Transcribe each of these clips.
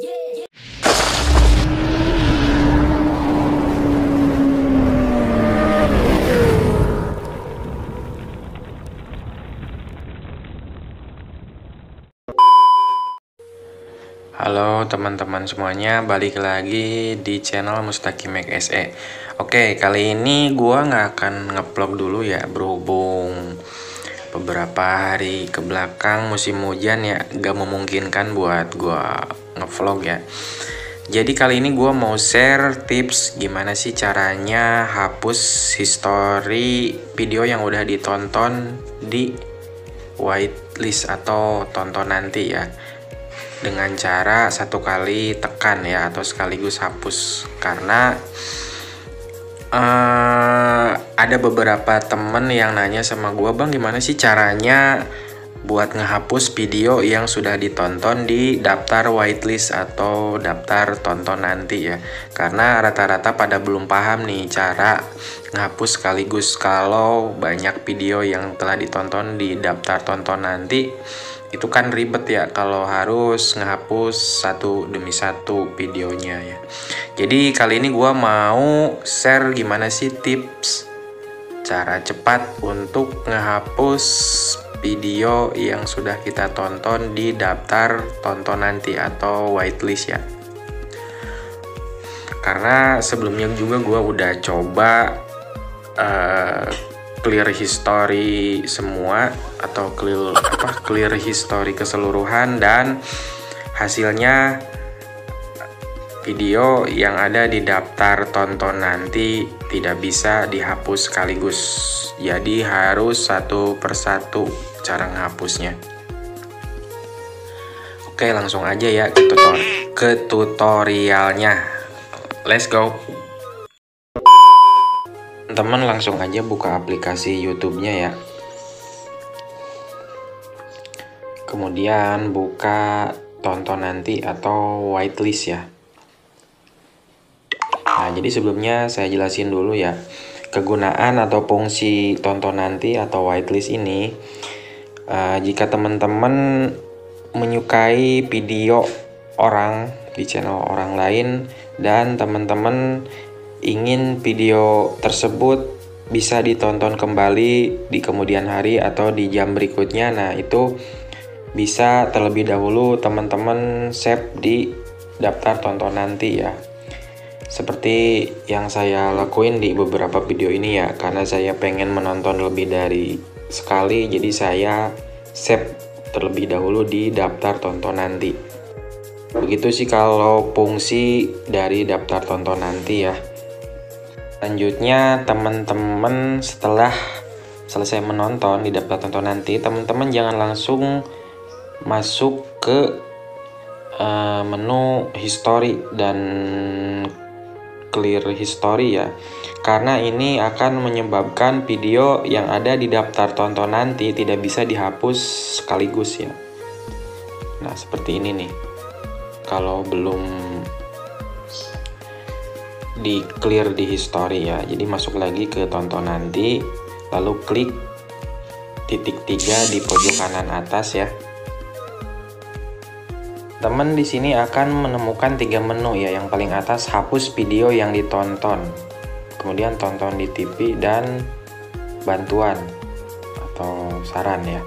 Halo teman-teman semuanya, balik lagi di channel Mustaqimek SE. Oke, kali ini gua nggak akan ngevlog dulu ya, berhubung beberapa hari ke belakang musim hujan ya, gak memungkinkan buat gua ngevlog ya. Jadi kali ini gua mau share tips gimana sih caranya hapus history video yang udah ditonton di whitelist atau tonton nanti ya, dengan cara satu kali tekan ya, atau sekaligus hapus. Karena ada beberapa temen yang nanya sama gua, bang gimana sih caranya buat ngehapus video yang sudah ditonton di daftar whitelist atau daftar tonton nanti ya. Karena rata-rata pada belum paham nih cara ngehapus sekaligus. Kalau banyak video yang telah ditonton di daftar tonton nanti, itu kan ribet ya kalau harus ngehapus satu demi satu videonya ya. Jadi kali ini gua mau share gimana sih tips cara cepat untuk ngehapus video yang sudah kita tonton di daftar tonton nanti atau whitelist ya. Karena sebelumnya juga gua udah coba clear history semua atau clear history keseluruhan, dan hasilnya video yang ada di daftar tonton nanti tidak bisa dihapus sekaligus. Jadi harus satu persatu cara ngehapusnya. Oke, langsung aja ya ke tutorialnya. Let's go. Teman-teman langsung aja buka aplikasi YouTube-nya ya. Kemudian buka tonton nanti atau whitelist ya. Nah, jadi sebelumnya saya jelasin dulu ya. Kegunaan atau fungsi tonton nanti atau whitelist ini, jika teman-teman menyukai video orang di channel orang lain dan teman-teman ingin video tersebut bisa ditonton kembali di kemudian hari atau di jam berikutnya, nah itu bisa terlebih dahulu teman-teman save di daftar tonton nanti ya. Seperti yang saya lakuin di beberapa video ini ya, karena saya pengen menonton lebih dari sekali, jadi saya save terlebih dahulu di daftar tonton nanti. Begitu sih kalau fungsi dari daftar tonton nanti ya. Selanjutnya teman-teman setelah selesai menonton di daftar tonton nanti, teman-teman jangan langsung masuk ke menu history dan clear history ya, karena ini akan menyebabkan video yang ada di daftar tonton nanti tidak bisa dihapus sekaligus ya. Nah seperti ini nih, kalau belum di clear di history ya. Jadi masuk lagi ke tonton nanti, lalu klik titik 3 di pojok kanan atas ya. Teman di sini akan menemukan 3 menu ya. Yang paling atas hapus video yang ditonton, kemudian tonton di TV, dan bantuan atau saran ya.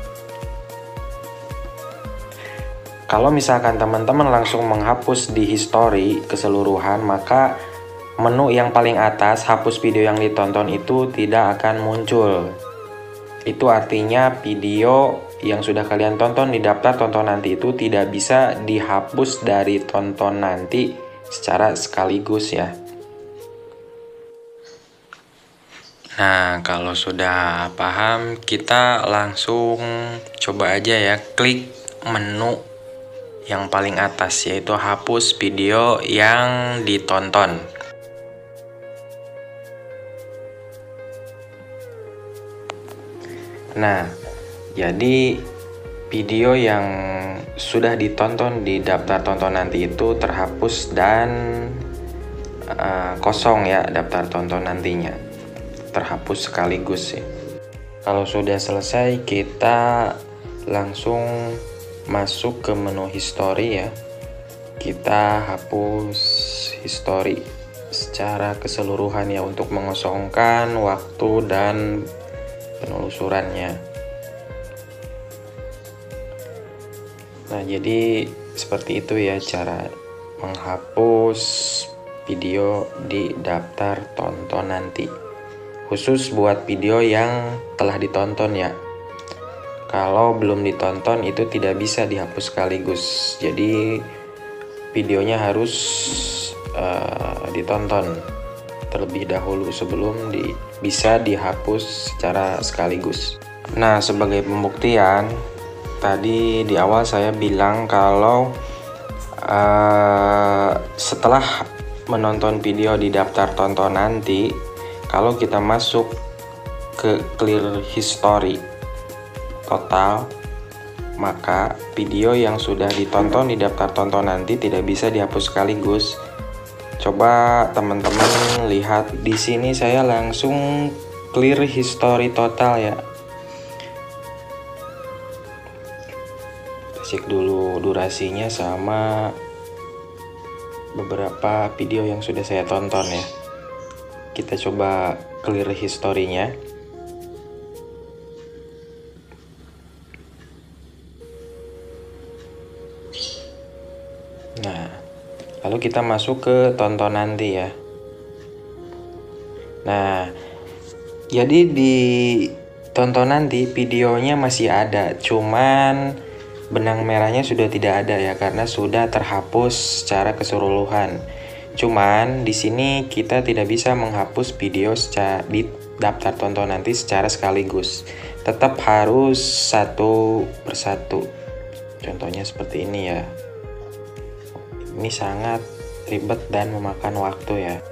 Kalau misalkan teman-teman langsung menghapus di history keseluruhan, maka menu yang paling atas hapus video yang ditonton itu tidak akan muncul. Itu artinya video yang sudah kalian tonton di daftar tonton nanti itu tidak bisa dihapus dari tonton nanti secara sekaligus ya. Nah, kalau sudah paham, kita langsung coba aja ya, klik menu yang paling atas yaitu hapus video yang ditonton. Nah, jadi video yang sudah ditonton di daftar tonton nanti itu terhapus dan kosong ya, daftar tonton nantinya terhapus sekaligus ya. Kalau sudah selesai, kita langsung masuk ke menu history ya. kita hapus history secara keseluruhan ya, untuk mengosongkan waktu dan penelusurannya. Nah, jadi seperti itu ya cara menghapus video di daftar tonton nanti. Khusus buat video yang telah ditonton ya. Kalau belum ditonton itu tidak bisa dihapus sekaligus. Jadi videonya harus ditonton terlebih dahulu sebelum bisa dihapus secara sekaligus. Nah, sebagai pembuktian, tadi di awal saya bilang kalau setelah menonton video di daftar tonton nanti, kalau kita masuk ke clear history total, maka video yang sudah ditonton di daftar tonton nanti tidak bisa dihapus sekaligus. Coba teman-teman lihat di sini, saya langsung clear history total ya. Cek dulu durasinya sama beberapa video yang sudah saya tonton ya. Kita coba clear historinya. Nah, lalu kita masuk ke tonton nanti ya. Nah, jadi di tonton nanti videonya masih ada, cuman benang merahnya sudah tidak ada ya, karena sudah terhapus secara keseluruhan. Cuman di sini kita tidak bisa menghapus video di daftar tonton nanti secara sekaligus. Tetap harus satu persatu. Contohnya seperti ini ya. Ini sangat ribet dan memakan waktu ya.